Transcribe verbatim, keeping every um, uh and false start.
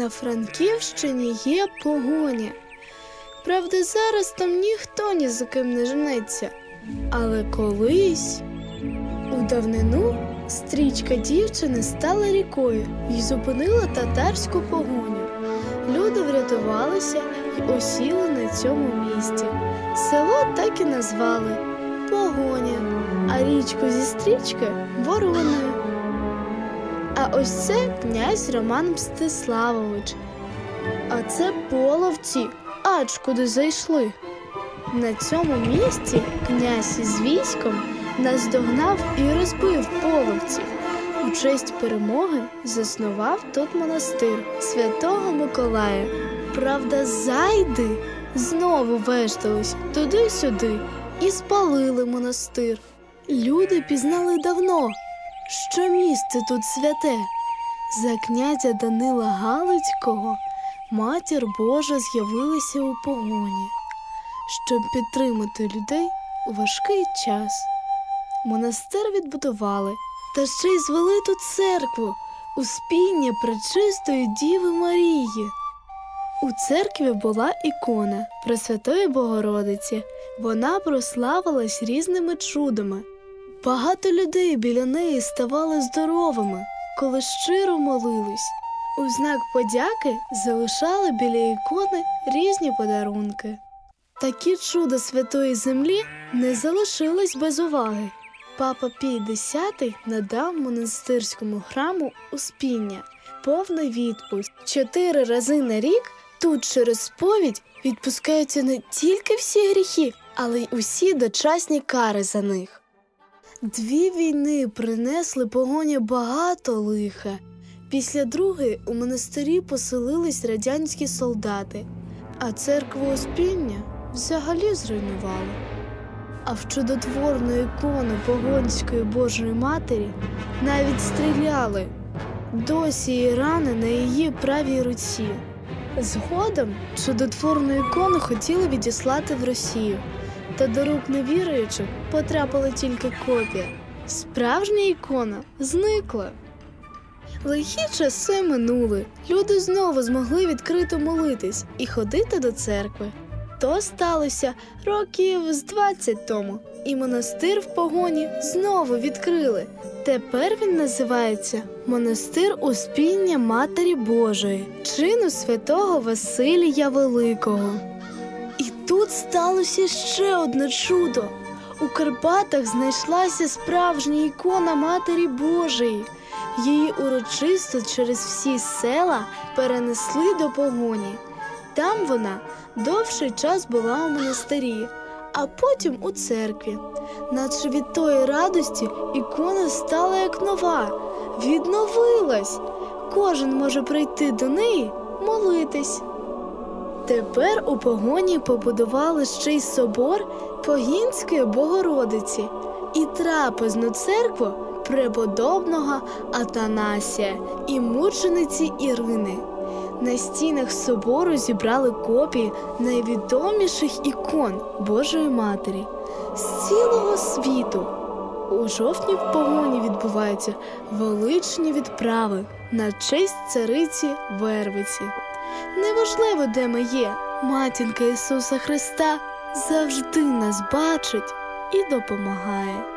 На Франківщині є Погоня. Правда, зараз там ніхто ні за ким не женеться. Але колись, у давнину, стрічка дівчини стала рікою і зупинила татарську погоню. Люди врятувалися і осіли на цьому місці. Село так і назвали – Погоня, а річку зі стрічки – Вороною. А ось це князь Роман Мстиславович. А це половці, аж куди зайшли. На цьому місці князь із військом наздогнав і розбив половців. У честь перемоги заснував тут монастир Святого Миколая. Правда, зайди знову вештались туди-сюди і спалили монастир. Люди пізнали давно, що місце тут святе. За князя Данила Галицького Матір Божа з'явилася у Погоні, щоб підтримати людей у важкий час. Монастир відбудували, та ще й звели тут церкву Успіння Пречистої Діви Марії. У церкві була ікона Пресвятої Богородиці. Вона прославилась різними чудами. Багато людей біля неї ставали здоровими, коли щиро молились. У знак подяки залишали біля ікони різні подарунки. Такі чуда Святої Землі не залишились без уваги. Папа Пій Десятий надав монастирському храму Успіння повний відпуск. Чотири рази на рік тут через сповідь відпускаються не тільки всі гріхи, але й усі дочасні кари за них. Дві війни принесли Погоні багато лиха. Після Другої у монастирі поселились радянські солдати, а церкву Успіння взагалі зруйнували. А в чудотворну ікону Погонської Божої Матері навіть стріляли. Досі є рани на її правій руці. Згодом чудотворну ікону хотіли відіслати в Росію, та до рук невіруючих потрапила тільки копія. Справжня ікона зникла. Лихі часи минули. Люди знову змогли відкрито молитись і ходити до церкви. То сталося років з двадцять тому, і монастир в Погоні знову відкрили. Тепер він називається Монастир Успіння Матері Божої, чину святого Василія Великого. І тут сталося ще одне чудо. У Карпатах знайшлася справжня ікона Матері Божої. Її урочисто через всі села перенесли до Погоні. Там вона довший час була у монастирі, а потім у церкві. Наче від тої радості ікона стала як нова, відновилась. Кожен може прийти до неї, молитись. Тепер у Погоні побудували ще й собор Погінської Богородиці і трапезну церкву преподобного Атанасія і мучениці Ірини. На стінах собору зібрали копії найвідоміших ікон Божої Матері з цілого світу. У жовтні в Погоні відбуваються величні відправи на честь цариці Вервиці. Неважливо, де ми є, Матінка Ісуса Христа завжди нас бачить і допомагає.